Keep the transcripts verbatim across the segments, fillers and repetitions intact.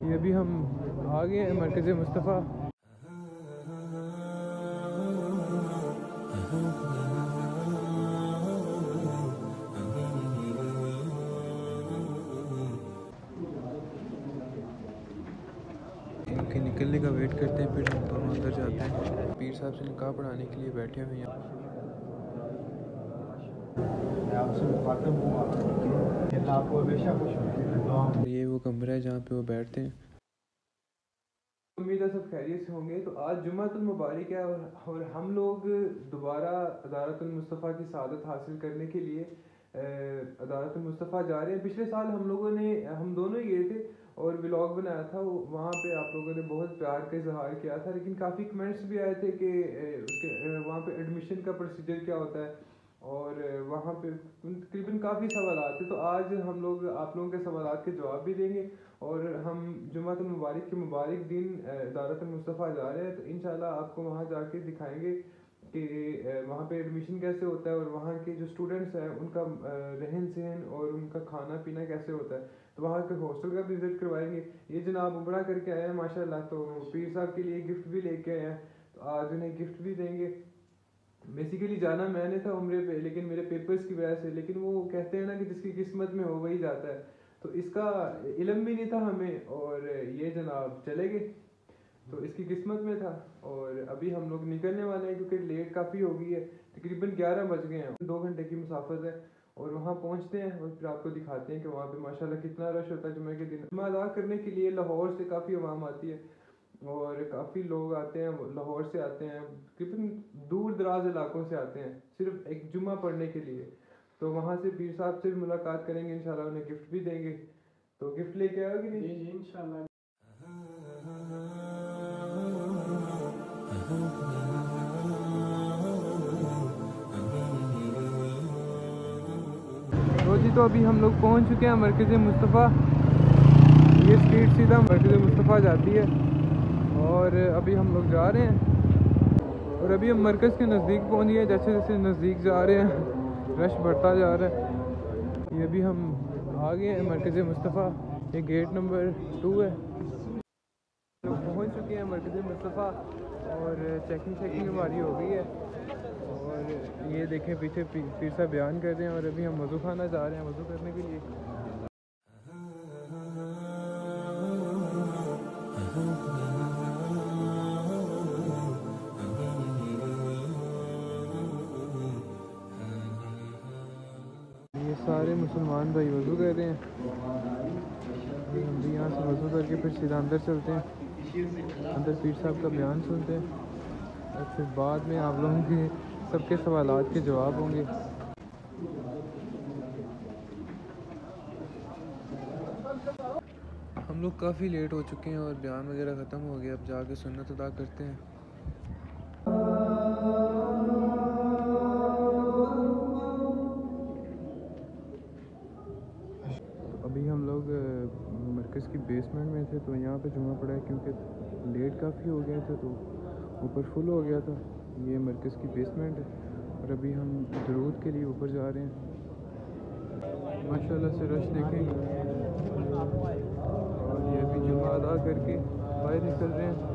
ये अभी हम आ गए हैं मरकज़ मुस्तफ़ा। इनके निकलने का वेट करते हैं, फिर हम दोनों अंदर जाते हैं। पीर साहब से निकाह पढ़ाने के लिए बैठे हुए हैं। ये वो कमरा है जहाँ पे वो बैठते हैं। उम्मीद है सब खैरियत से होंगे। तो आज जुम्मतुल मुबारक है और, और हम लोग दोबारा अदारतुल मुस्तफ़ा की सआदत हासिल करने के लिए अदारतुल मुस्तफ़ा जा रहे हैं। पिछले साल हम लोगों ने हम दोनों ही गए थे और व्लॉग बनाया था। वहाँ पे आप लोगों ने बहुत प्यार का इजहार किया था, लेकिन काफ़ी कमेंट्स भी आए थे कि उसके वहाँ पे एडमिशन का प्रोसीजर क्या होता है और वहाँ पे तकरीबन काफ़ी सवाल थे। तो आज हम लोग आप लोगों के सवाल के जवाब भी देंगे और हम जुम्मतुल मुबारक के मुबारक दिन अदारतुल मुस्तफ़ा जा रहे हैं। तो इंशाल्लाह आपको वहाँ जाके दिखाएंगे कि वहाँ पे एडमिशन कैसे होता है और वहाँ के जो स्टूडेंट्स हैं उनका रहन सहन और उनका खाना पीना कैसे होता है। तो वहाँ के हॉस्टल का भी विज़िट करवाएंगे। ये जनाब उमरा करके आए हैं माशाल्लाह, तो पीर साहब के लिए गिफ्ट भी लेके आए हैं, तो आज उन्हें गिफ्ट भी देंगे। बेसिकली जाना मैंने था उम्रे पे, लेकिन मेरे पेपर्स की वजह से, लेकिन वो कहते हैं ना कि जिसकी किस्मत में हो वही जाता है, तो इसका इल्म भी नहीं था हमें और ये जनाब चले गए, तो इसकी किस्मत में था। और अभी हम लोग निकलने वाले हैं क्योंकि लेट काफ़ी हो गई है, तकरीबन ग्यारह बज गए हैं, दो घंटे की मुसाफत है और वहाँ पहुँचते हैं और फिर आपको दिखाते हैं कि वहाँ पे माशाल्लाह कितना रश होता है जुम्मे के दिन। जुम्मा अदा करने के लिए लाहौर से काफ़ी अवाम आती है और काफ़ी लोग आते हैं, लाहौर से आते हैं, कितने दूर दराज इलाकों से आते हैं सिर्फ एक जुम्मा पढ़ने के लिए। तो वहाँ से पीर साहब से भी मुलाकात करेंगे इंशाल्लाह, उन्हें गिफ्ट भी देंगे। तो गिफ्ट लेके आओगे नहीं? जी जी इंशाल्लाह। तो जी तो अभी हम लोग पहुँच चुके हैं मरकज़ मुस्तफ़ा। ये स्ट्रीट सीधा मरकज़ मुस्तफ़ा जाती है और अभी हम लोग जा रहे हैं और अभी हम मरकज़ के नज़दीक पहुँच गए। जैसे जैसे नज़दीक जा रहे हैं रश बढ़ता जा रहा है। ये अभी हम आ गए हैं मरकज़ मुस्तफ़ा, ये गेट नंबर टू है। लोग पहुँच चुके हैं मरकज़ मुस्तफ़ा और चेकिंग चेकिंग हमारी हो गई है और ये देखें पीछे पीर साहब बयान कर रहे हैं और अभी हम वज़ू खाना जा रहे हैं वज़ू करने के लिए। ये सारे मुसलमान भाई वज़ू कर रहे हैं, हम भी यहाँ से वज़ू करके फिर सीधा अंदर चलते हैं, अंदर पीर साहब का बयान सुनते हैं और फिर बाद में आप लोगों के सबके सवालात के जवाब होंगे। हम लोग काफ़ी लेट हो चुके हैं और बयान वगैरह ख़त्म हो गया, अब जाके सुन्नत अदा करते हैं। तो अभी हम लोग मरकज़ की बेसमेंट में थे, तो यहाँ पे जुम्मा पड़ा है क्योंकि लेट काफ़ी हो गया था तो ऊपर फुल हो गया था। ये मरकज़ की बेसमेंट है और अभी हम दरूद के लिए ऊपर जा रहे हैं। माशाल्लाह से रश देखें और ये अभी जुम्मा अदा करके बाहर निकल रहे हैं।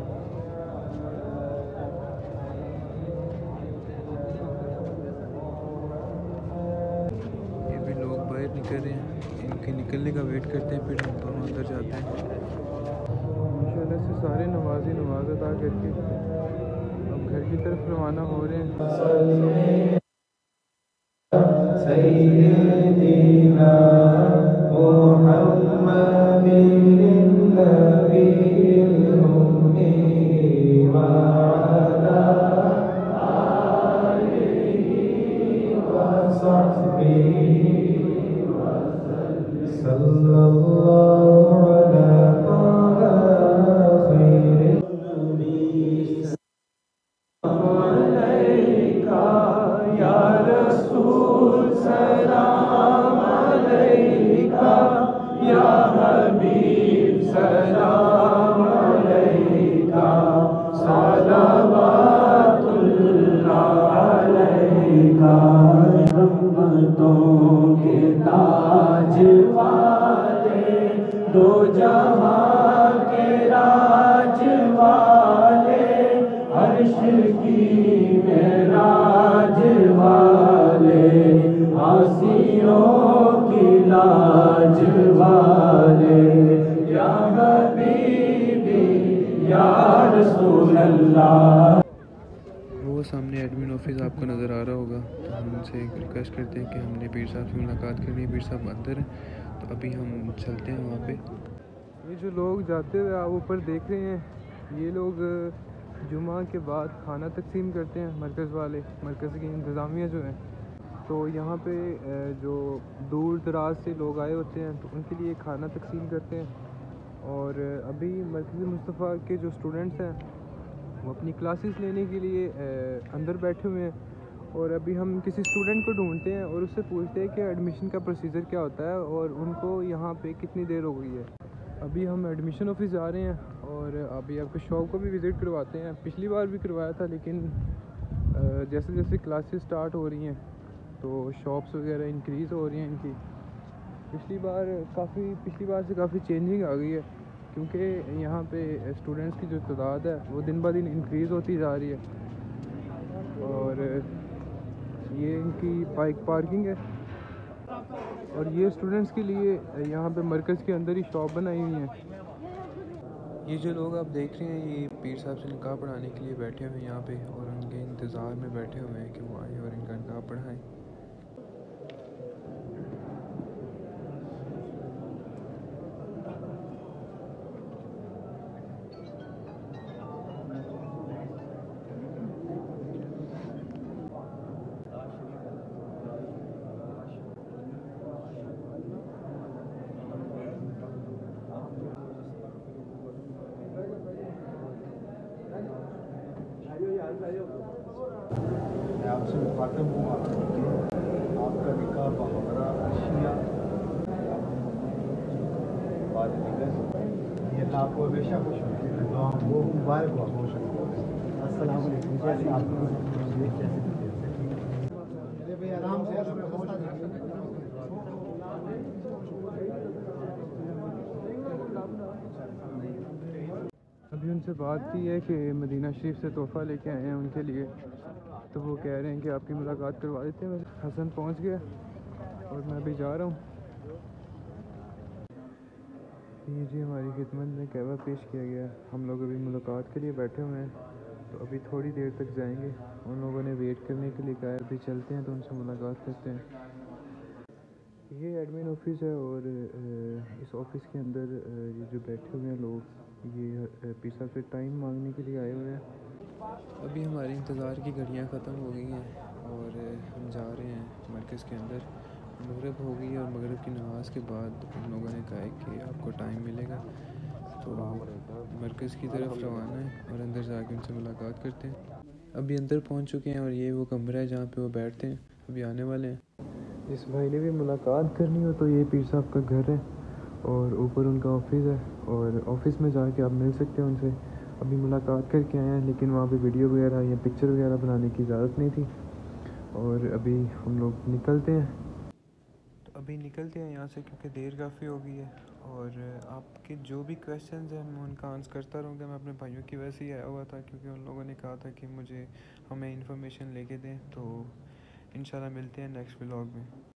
ये भी लोग बाहर निकल रहे हैं, इनके निकलने का वेट करते हैं, फिर हम दोनों अंदर जाते हैं। माशाल्लाह से सारे नमाजी नमाज अदा करके अब घर की तरफ रवाना हो रहे हैं। रसूल अल्लाह। वो सामने एडमिन ऑफिस आपको नज़र आ रहा होगा, तो हम उनसे रिक्वेस्ट करते हैं कि हमने पीर साहब से मुलाकात करनी है। पीर साहब अंदर हैं, तो अभी हम चलते हैं वहाँ पे। ये जो लोग जाते हुए आप ऊपर देख रहे हैं, ये लोग जुमा के बाद खाना तकसीम करते हैं। मरकज़ वाले, मरकज़ की इंतज़ामिया जो है, तो यहाँ पे जो दूर दराज से लोग आए होते हैं तो उनके लिए खाना तकसीम करते हैं। और अभी मरकज़ मुस्तफ़ा के जो स्टूडेंट्स हैं वो अपनी क्लासेस लेने के लिए अंदर बैठे हुए हैं। और अभी हम किसी स्टूडेंट को ढूंढते हैं और उससे पूछते हैं कि एडमिशन का प्रोसीजर क्या होता है और उनको यहाँ पे कितनी देर हो गई है। अभी हम एडमिशन ऑफिस जा रहे हैं और अभी आपको शॉप को भी विज़िट करवाते हैं। पिछली बार भी करवाया था, लेकिन जैसे जैसे क्लासेस स्टार्ट हो रही हैं तो शॉप्स वगैरह इंक्रीज़ हो रही हैं इनकी। पिछली बार काफ़ी पिछली बार से काफ़ी चेंजिंग आ गई है, क्योंकि यहाँ पे स्टूडेंट्स की जो तादाद है वो दिन ब दिन इंक्रीज़ होती जा रही है। और ये इनकी बाइक पार्किंग है और ये स्टूडेंट्स के लिए यहाँ पे मरकज़ के अंदर ही शॉप बनाई हुई है। ये जो लोग आप देख रहे हैं ये पीर साहब से निकाह पढ़ाने के लिए बैठे हुए हैं यहाँ पे, और उनके इंतज़ार में बैठे हुए हैं कि वो आएँ और इनका निकाह पढ़ाएँ। मैं आपसे मुखातब हुआ कि आपका निकाह बहरा अशिया बाद निकल ये अल्लाह आपको हमेशा खुश रखे, तो हम वो मुबारक हुआ खुश रखे। अस्सलाम वालेकुम, कैसे आप कैसे भाई आराम से अभी उनसे बात की है कि मदीना शरीफ से तोहफ़ा लेके आए हैं उनके लिए, तो वो कह रहे हैं कि आपकी मुलाकात करवा देते हैं। हसन पहुंच गया और मैं अभी जा रहा हूँ। ये जी हमारी खिदमत में कहवा पेश किया गया। हम लोग अभी मुलाकात के लिए बैठे हुए हैं, तो अभी थोड़ी देर तक जाएंगे। उन लोगों ने वेट करने के लिए कहा है, अभी चलते हैं तो उनसे मुलाकात करते हैं। ये एडमिन ऑफिस है और इस ऑफिस के अंदर ये जो बैठे हुए हैं लोग, ये पीर साहब से टाइम मांगने के लिए आए हुए हैं। अभी हमारे इंतज़ार की घड़ियां ख़त्म हो गई हैं और हम जा रहे हैं मरकज़ के अंदर। मगरिब हो गई और मगरिब की नमाज के बाद उन लोगों ने कहा है कि आपको टाइम मिलेगा, तो मरकज़ की तरफ रवाना है और अंदर जाके उनसे मुलाकात करते हैं। अभी अंदर पहुंच चुके हैं और ये वो कमरा है जहाँ पे वो बैठते हैं। अभी आने वाले हैं। जिस भाई ने भी मुलाकात करनी हो तो ये पीर साहब का घर है और ऊपर उनका ऑफिस है, और ऑफिस में जाके आप मिल सकते हैं उनसे। अभी मुलाकात करके आए हैं, लेकिन वहाँ पे वीडियो वगैरह या पिक्चर वगैरह बनाने की इजाज़त नहीं थी। और अभी हम लोग निकलते हैं, तो अभी निकलते हैं यहाँ से क्योंकि देर काफ़ी हो गई है। और आपके जो भी क्वेश्चंस हैं मैं उनका आंसर करता रहूँगा। मैं अपने भाइयों की वजह से ही आया हुआ था, क्योंकि उन लोगों ने कहा था कि मुझे हमें इन्फॉर्मेशन लेके दें। तो इंशाल्लाह मिलते हैं नेक्स्ट व्लॉग में।